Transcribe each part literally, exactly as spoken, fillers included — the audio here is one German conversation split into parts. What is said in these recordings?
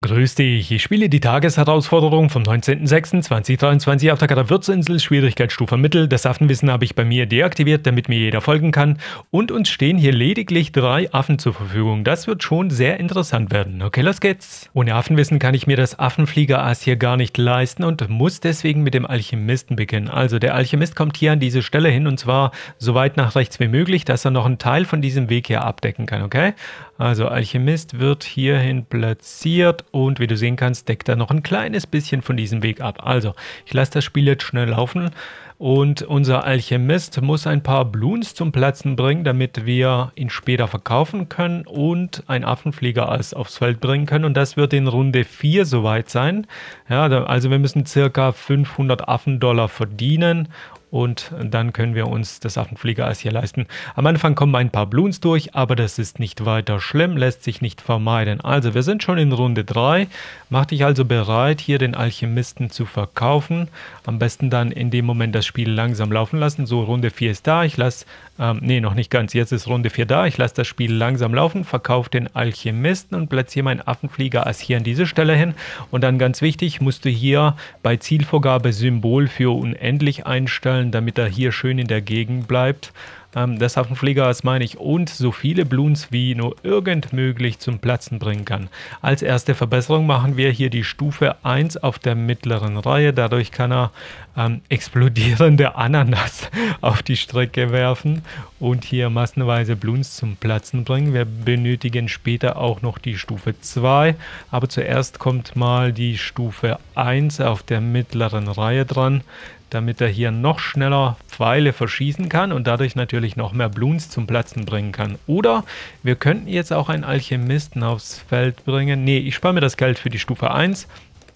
Grüß dich, ich spiele die Tagesherausforderung vom neunzehnten sechsten zweitausenddreiundzwanzig auf der Karte Würzinsel, Schwierigkeitsstufe Mittel. Das Affenwissen habe ich bei mir deaktiviert, damit mir jeder folgen kann. Und uns stehen hier lediglich drei Affen zur Verfügung. Das wird schon sehr interessant werden. Okay, los geht's. Ohne Affenwissen kann ich mir das Affenflieger-Ass hier gar nicht leisten und muss deswegen mit dem Alchemisten beginnen. Also der Alchemist kommt hier an diese Stelle hin und zwar so weit nach rechts wie möglich, dass er noch einen Teil von diesem Weg hier abdecken kann, okay? Also Alchemist wird hierhin platziert und wie du sehen kannst, deckt er noch ein kleines bisschen von diesem Weg ab. Also ich lasse das Spiel jetzt schnell laufen und unser Alchemist muss ein paar Bloons zum Platzen bringen, damit wir ihn später verkaufen können und ein Affenflieger aufs Feld bringen können. Und das wird in Runde vier soweit sein. Ja, also wir müssen circa fünfhundert Affendollar verdienen. Und dann können wir uns das Affenflieger-Ass hier leisten. Am Anfang kommen ein paar Bloons durch, aber das ist nicht weiter schlimm, lässt sich nicht vermeiden. Also wir sind schon in Runde drei. Mach dich also bereit, hier den Alchemisten zu verkaufen. Am besten dann in dem Moment das Spiel langsam laufen lassen. So, Runde vier ist da. Ich lasse, ähm, nee, noch nicht ganz. Jetzt ist Runde vier da. Ich lasse das Spiel langsam laufen, verkaufe den Alchemisten und platziere mein Affenflieger-Ass hier an diese Stelle hin. Und dann ganz wichtig, musst du hier bei Zielvorgabe Symbol für unendlich einstellen, damit er hier schön in der Gegend bleibt. Ähm, das Affenflieger, das meine ich, und so viele Bloons wie nur irgend möglich zum Platzen bringen kann. Als erste Verbesserung machen wir hier die Stufe eins auf der mittleren Reihe. Dadurch kann er ähm, explodierende Ananas auf die Strecke werfen und hier massenweise Bloons zum Platzen bringen. Wir benötigen später auch noch die Stufe zwei, aber zuerst kommt mal die Stufe eins auf der mittleren Reihe dran, damit er hier noch schneller Pfeile verschießen kann und dadurch natürlich noch mehr Bloons zum Platzen bringen kann. Oder wir könnten jetzt auch einen Alchemisten aufs Feld bringen. Nee, ich spare mir das Geld für die Stufe eins.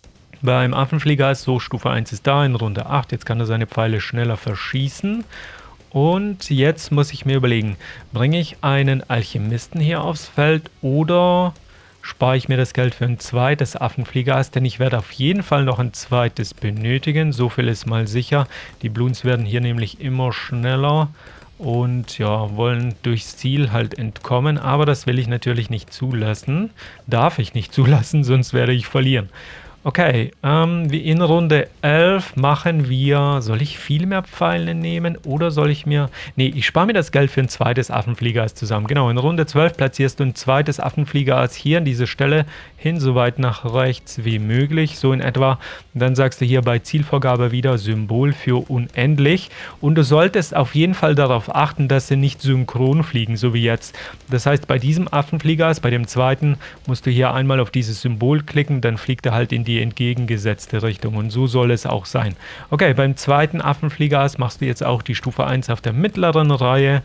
Beim Affenflieger ist so, Stufe eins ist da in Runde acht. Jetzt kann er seine Pfeile schneller verschießen. Und jetzt muss ich mir überlegen, bringe ich einen Alchemisten hier aufs Feld oder spare ich mir das Geld für ein zweites Affenflieger-Ass, denn ich werde auf jeden Fall noch ein zweites benötigen. So viel ist mal sicher. Die Bloons werden hier nämlich immer schneller und ja, wollen durchs Ziel halt entkommen. Aber das will ich natürlich nicht zulassen. Darf ich nicht zulassen, sonst werde ich verlieren. Okay, ähm, wie in Runde elf machen wir, soll ich viel mehr Pfeile nehmen oder soll ich mir, nee, ich spare mir das Geld für ein zweites Affenflieger-Ass zusammen. Genau, in Runde zwölf platzierst du ein zweites Affenflieger-Ass hier an diese Stelle hin, so weit nach rechts wie möglich, so in etwa. Dann sagst du hier bei Zielvorgabe wieder Symbol für unendlich und du solltest auf jeden Fall darauf achten, dass sie nicht synchron fliegen, so wie jetzt. Das heißt, bei diesem Affenflieger-Ass, bei dem zweiten, musst du hier einmal auf dieses Symbol klicken, dann fliegt er halt in die entgegengesetzte Richtung und so soll es auch sein. Okay, beim zweiten Affenflieger-Ass machst du jetzt auch die Stufe eins auf der mittleren Reihe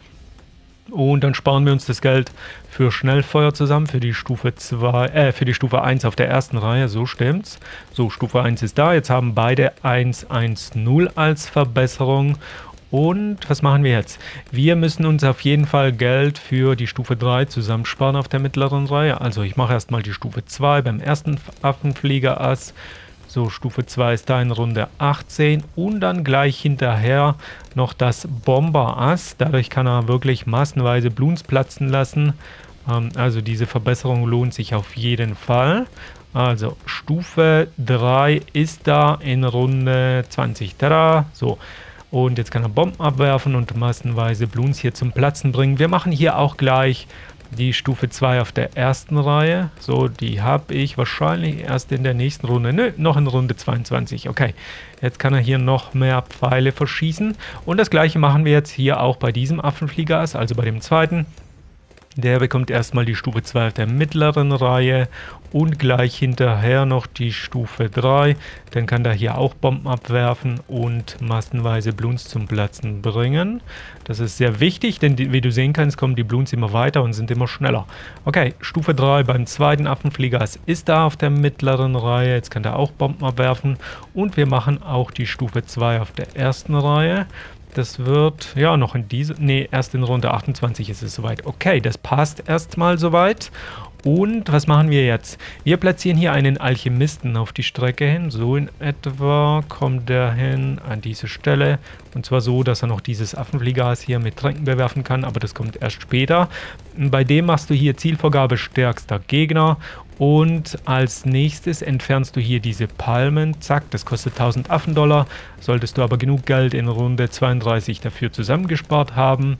und dann sparen wir uns das Geld für Schnellfeuer zusammen, für die Stufe zwei, äh, für die Stufe eins auf der ersten Reihe, so stimmt's. So, Stufe eins ist da, jetzt haben beide eins eins null als Verbesserung. Und was machen wir jetzt? Wir müssen uns auf jeden Fall Geld für die Stufe drei zusammensparen auf der mittleren Reihe. Also ich mache erstmal die Stufe zwei beim ersten Affenflieger-Ass. So, Stufe zwei ist da in Runde achtzehn. Und dann gleich hinterher noch das Bomber-Ass. Dadurch kann er wirklich massenweise Bloons platzen lassen. Ähm, also diese Verbesserung lohnt sich auf jeden Fall. Also Stufe drei ist da in Runde zwanzig. Tada! So. Und jetzt kann er Bomben abwerfen und massenweise Bloons hier zum Platzen bringen. Wir machen hier auch gleich die Stufe zwei auf der ersten Reihe. So, die habe ich wahrscheinlich erst in der nächsten Runde. Nö, noch in Runde zweiundzwanzig. Okay, jetzt kann er hier noch mehr Pfeile verschießen. Und das gleiche machen wir jetzt hier auch bei diesem Affenflieger-Ass, also bei dem zweiten. Der bekommt erstmal die Stufe zwei auf der mittleren Reihe und gleich hinterher noch die Stufe drei. Dann kann der hier auch Bomben abwerfen und massenweise Bloons zum Platzen bringen. Das ist sehr wichtig, denn die, wie du sehen kannst, kommen die Bloons immer weiter und sind immer schneller. Okay, Stufe drei beim zweiten Affenflieger-Ass ist da auf der mittleren Reihe. Jetzt kann der auch Bomben abwerfen und wir machen auch die Stufe zwei auf der ersten Reihe. Das wird, ja, noch in diese, nee, erst in Runde achtundzwanzig ist es soweit. Okay, das passt erstmal soweit. Und was machen wir jetzt? Wir platzieren hier einen Alchemisten auf die Strecke hin. So in etwa kommt der hin an diese Stelle. Und zwar so, dass er noch dieses Affenflieger hier mit Tränken bewerfen kann. Aber das kommt erst später. Bei dem machst du hier Zielvorgabe stärkster Gegner. Und als nächstes entfernst du hier diese Palmen. Zack, das kostet tausend Affendollar. Solltest du aber genug Geld in Runde zweiunddreißig dafür zusammengespart haben.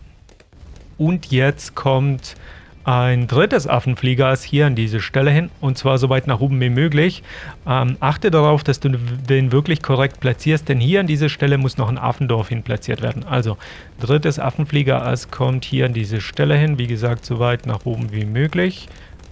Und jetzt kommt ein drittes Affenfliegerass hier an diese Stelle hin. Und zwar so weit nach oben wie möglich. Ähm, achte darauf, dass du den wirklich korrekt platzierst. Denn hier an dieser Stelle muss noch ein Affendorf hin platziert werden. Also drittes Affenfliegerass kommt hier an diese Stelle hin. Wie gesagt, so weit nach oben wie möglich.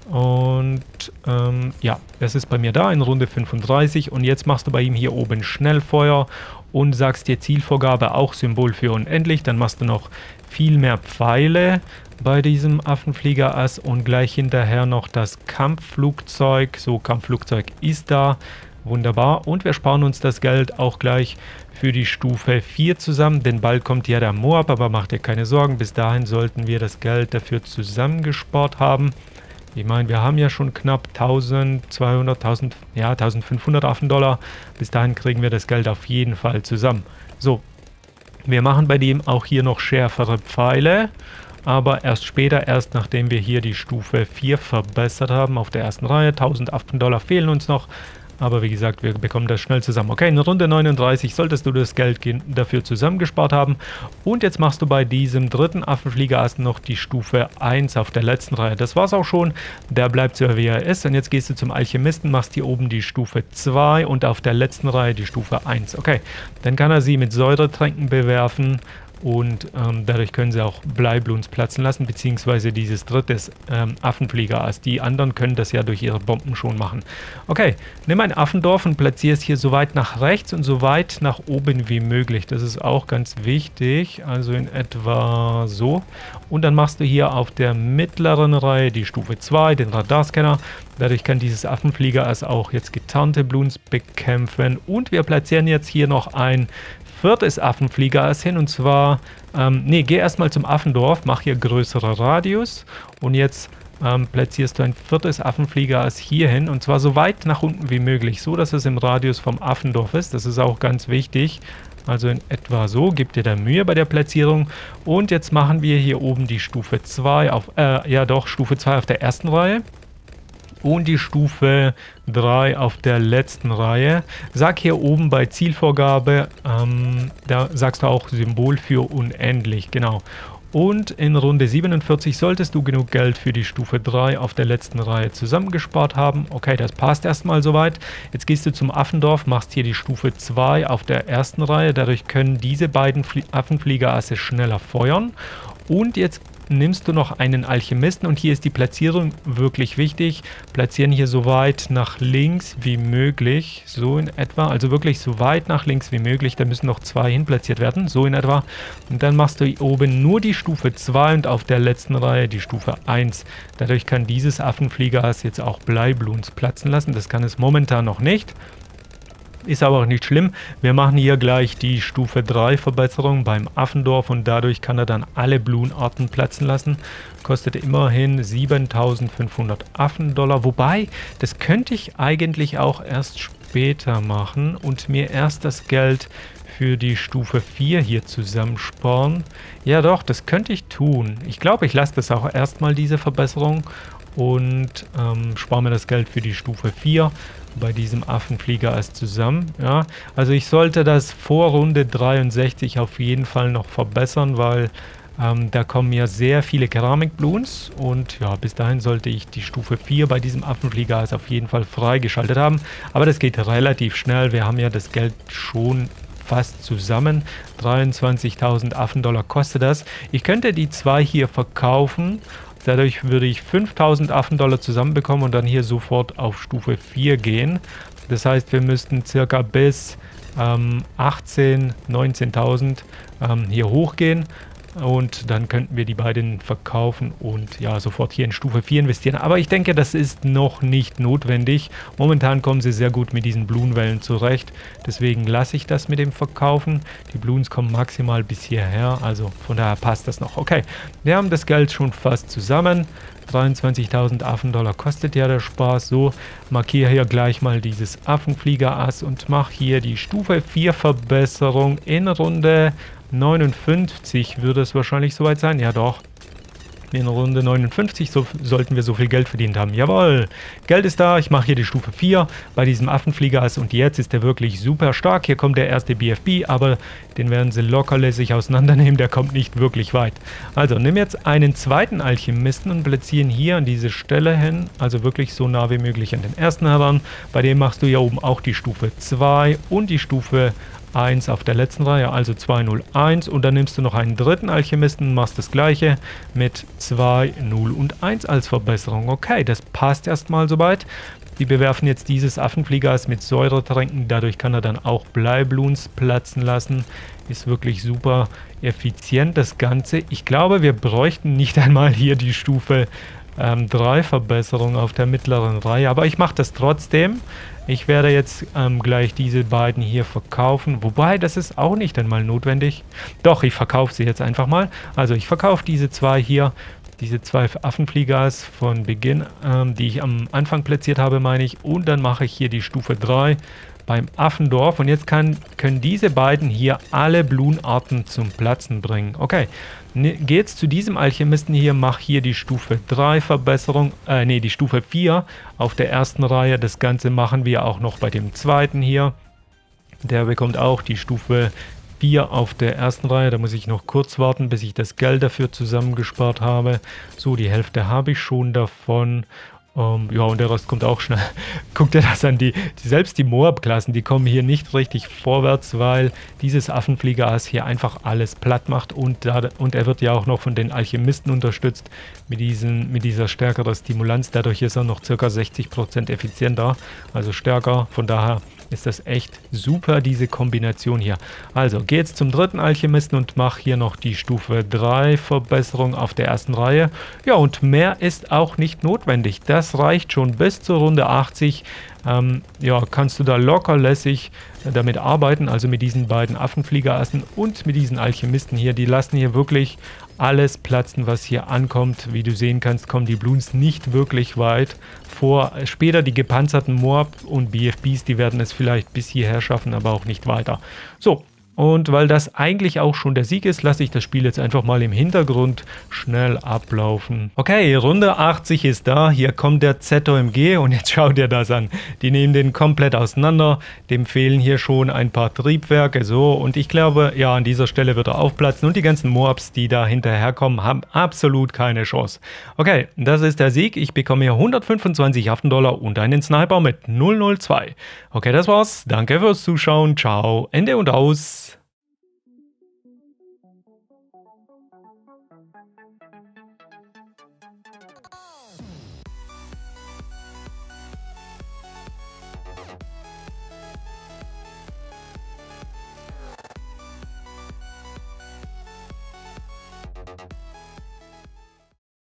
Und ähm, ja, das ist bei mir da in Runde fünfunddreißig. Und jetzt machst du bei ihm hier oben Schnellfeuer und sagst dir Zielvorgabe auch Symbol für unendlich. Dann machst du noch viel mehr Pfeile bei diesem Affenfliegerass und gleich hinterher noch das Kampfflugzeug. So, Kampfflugzeug ist da. Wunderbar. Und wir sparen uns das Geld auch gleich für die Stufe vier zusammen, denn bald kommt ja der Moab, aber macht dir keine Sorgen. Bis dahin sollten wir das Geld dafür zusammengespart haben. Ich meine, wir haben ja schon knapp eintausendzweihundert, tausend, ja, eintausendfünfhundert Affendollar. Bis dahin kriegen wir das Geld auf jeden Fall zusammen. So, wir machen bei dem auch hier noch schärfere Pfeile, aber erst später, erst nachdem wir hier die Stufe vier verbessert haben auf der ersten Reihe. tausend Affendollar fehlen uns noch. Aber wie gesagt, wir bekommen das schnell zusammen. Okay, in Runde neununddreißig solltest du das Geld dafür zusammengespart haben. Und jetzt machst du bei diesem dritten Affenfliegerass noch die Stufe eins auf der letzten Reihe. Das war's auch schon. Der bleibt so, wie er ist. Und jetzt gehst du zum Alchemisten, machst hier oben die Stufe zwei und auf der letzten Reihe die Stufe eins. Okay, dann kann er sie mit Säuretränken bewerfen. Und ähm, dadurch können sie auch Bleibluns platzen lassen, beziehungsweise dieses drittes ähm, Affenfliegerass. Die anderen können das ja durch ihre Bomben schon machen. Okay, nimm ein Affendorf und platziere es hier so weit nach rechts und so weit nach oben wie möglich. Das ist auch ganz wichtig, also in etwa so. Und dann machst du hier auf der mittleren Reihe die Stufe zwei, den Radarscanner. Dadurch kann dieses Affenfliegerass auch jetzt getarnte Bloons bekämpfen. Und wir platzieren jetzt hier noch ein viertes Affenfliegerass hin, und zwar, ähm, nee, geh erstmal zum Affendorf, mach hier größere Radius und jetzt ähm, platzierst du ein viertes Affenfliegerass hier hin, und zwar so weit nach unten wie möglich, so dass es im Radius vom Affendorf ist. Das ist auch ganz wichtig, also in etwa so, gib dir da Mühe bei der Platzierung. Und jetzt machen wir hier oben die Stufe zwei auf, äh, ja doch, Stufe zwei auf der ersten Reihe. Und die Stufe drei auf der letzten Reihe. Sag hier oben bei Zielvorgabe, ähm, da sagst du auch Symbol für unendlich, genau. Und in Runde siebenundvierzig solltest du genug Geld für die Stufe drei auf der letzten Reihe zusammengespart haben. Okay, das passt erstmal soweit. Jetzt gehst du zum Affendorf, machst hier die Stufe zwei auf der ersten Reihe. Dadurch können diese beiden Flie- Affenfliegerasse schneller feuern. Und jetzt nimmst du noch einen Alchemisten und hier ist die Platzierung wirklich wichtig. Platzieren hier so weit nach links wie möglich, so in etwa, also wirklich so weit nach links wie möglich. Da müssen noch zwei hin platziert werden, so in etwa. Und dann machst du hier oben nur die Stufe zwei und auf der letzten Reihe die Stufe eins. Dadurch kann dieses Affenfliegerass jetzt auch Bleibluns platzen lassen. Das kann es momentan noch nicht. Ist aber auch nicht schlimm. Wir machen hier gleich die Stufe drei Verbesserung beim Affendorf und dadurch kann er dann alle Bloon-Arten platzen lassen. Kostet immerhin siebentausendfünfhundert Affendollar. Wobei, das könnte ich eigentlich auch erst später machen und mir erst das Geld für die Stufe vier hier zusammensparen. Ja doch, das könnte ich tun. Ich glaube, ich lasse das auch erstmal, diese Verbesserung, und ähm, spare mir das Geld für die Stufe vier bei diesem Affenfliegerass zusammen. Ja, also ich sollte das vor Runde dreiundsechzig auf jeden Fall noch verbessern, weil ähm, da kommen ja sehr viele Keramikbloons und ja, bis dahin sollte ich die Stufe vier bei diesem Affenfliegerass auf jeden Fall freigeschaltet haben. Aber das geht relativ schnell. Wir haben ja das Geld schon fast zusammen. dreiundzwanzigtausend Affendollar kostet das. Ich könnte die zwei hier verkaufen. Dadurch würde ich fünftausend Affendollar zusammenbekommen und dann hier sofort auf Stufe vier gehen. Das heißt, wir müssten circa bis ähm, achtzehntausend, neunzehntausend ähm, hier hochgehen. Und dann könnten wir die beiden verkaufen und ja, sofort hier in Stufe vier investieren. Aber ich denke, das ist noch nicht notwendig. Momentan kommen sie sehr gut mit diesen Bloonwellen zurecht. Deswegen lasse ich das mit dem Verkaufen. Die Bloons kommen maximal bis hierher. Also von daher passt das noch. Okay, wir haben das Geld schon fast zusammen. dreiundzwanzigtausend Affendollar kostet ja der Spaß. So, markiere hier gleich mal dieses Affenfliegerass und mache hier die Stufe vier Verbesserung in Runde neunundfünfzig würde es wahrscheinlich soweit sein. Ja doch. In Runde neunundfünfzig so, sollten wir so viel Geld verdient haben. Jawohl, Geld ist da. Ich mache hier die Stufe vier bei diesem Affenfliegerass und jetzt ist der wirklich super stark. Hier kommt der erste B F B, aber den werden sie lockerlässig auseinandernehmen. Der kommt nicht wirklich weit. Also, nimm jetzt einen zweiten Alchemisten und platzieren hier an diese Stelle hin. Also wirklich so nah wie möglich an den ersten heran. Bei dem machst du hier oben auch die Stufe zwei und die Stufe eins auf der letzten Reihe, also zwei null eins, und dann nimmst du noch einen dritten Alchemisten und machst das gleiche mit zwei null und eins als Verbesserung. Okay, das passt erstmal soweit. Die bewerfen jetzt dieses Affenfliegerass mit Säuretränken, dadurch kann er dann auch Bleibloons platzen lassen. Ist wirklich super effizient das Ganze. Ich glaube, wir bräuchten nicht einmal hier die Stufe drei Verbesserung auf der mittleren Reihe, aber ich mache das trotzdem. Ich werde jetzt ähm, gleich diese beiden hier verkaufen, wobei das ist auch nicht einmal notwendig. Doch, ich verkaufe sie jetzt einfach mal. Also ich verkaufe diese zwei hier, diese zwei Affenfliegerass von Beginn, ähm, die ich am Anfang platziert habe, meine ich, und dann mache ich hier die Stufe drei beim Affendorf und jetzt kann, können diese beiden hier alle Bloonarten zum Platzen bringen. Okay, ne, geh jetzt zu diesem Alchemisten hier, mach hier die Stufe drei Verbesserung, äh, nee, die Stufe vier auf der ersten Reihe. Das Ganze machen wir auch noch bei dem zweiten hier. Der bekommt auch die Stufe vier auf der ersten Reihe. Da muss ich noch kurz warten, bis ich das Geld dafür zusammengespart habe. So, die Hälfte habe ich schon davon. Um, ja, und der Rest kommt auch schnell. Guck dir das an, die, die selbst die Moab-Klassen, die kommen hier nicht richtig vorwärts, weil dieses Affenfliegerass hier einfach alles platt macht und, da, und er wird ja auch noch von den Alchemisten unterstützt mit, diesen, mit dieser stärkeren Stimulanz. Dadurch ist er noch ca. sechzig Prozent effizienter, also stärker. Von daher ist das echt super, diese Kombination hier. Also, geh jetzt zum dritten Alchemisten und mach hier noch die Stufe drei Verbesserung auf der ersten Reihe. Ja, und mehr ist auch nicht notwendig. Das reicht schon bis zur Runde achtzig. Ähm, ja, kannst du da locker lässig damit arbeiten, also mit diesen beiden Affenfliegerassen und mit diesen Alchemisten hier. Die lassen hier wirklich alles platzen, was hier ankommt. Wie du sehen kannst, kommen die Bloons nicht wirklich weit vor. Später die gepanzerten Moab und B F Bs, die werden es vielleicht bis hierher schaffen, aber auch nicht weiter. So. Und weil das eigentlich auch schon der Sieg ist, lasse ich das Spiel jetzt einfach mal im Hintergrund schnell ablaufen. Okay, Runde achtzig ist da. Hier kommt der Z O M G und jetzt schau dir das an. Die nehmen den komplett auseinander. Dem fehlen hier schon ein paar Triebwerke. So, und ich glaube, ja, an dieser Stelle wird er aufplatzen. Und die ganzen Moabs, die da hinterherkommen, haben absolut keine Chance. Okay, das ist der Sieg. Ich bekomme hier hundertfünfundzwanzig Haftendollar und einen Sniper mit null null zwei. Okay, das war's. Danke fürs Zuschauen. Ciao, Ende und aus.